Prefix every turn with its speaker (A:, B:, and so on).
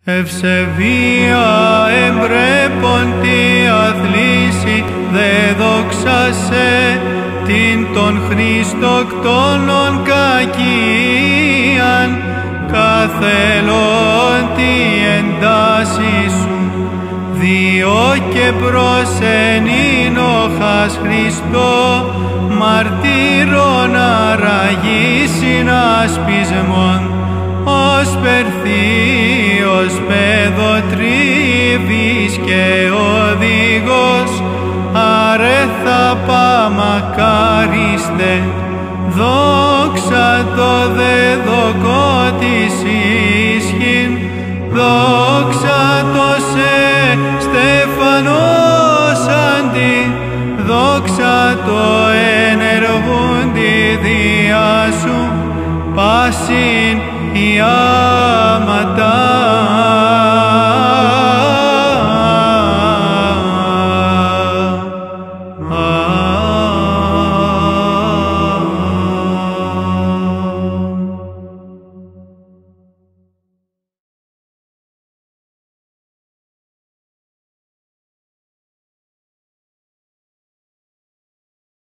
A: Ευσεβία εμπρέποντη αθλήσει, δε δόξασε την των Χριστοκτόνων κακίαν, καθελών τη εντάση σου, διό και προσενήνοχας Χριστό, μαρτύρων αραγή συνασπισμών, ως περθύος παιδοτρίβης και οδηγός, αρέθα παμακάριστε, δόξα το δεδοκό της ίσχυν, δόξα το σε Στεφανός αντί, δόξα το ενεργούντι διά σου, πάση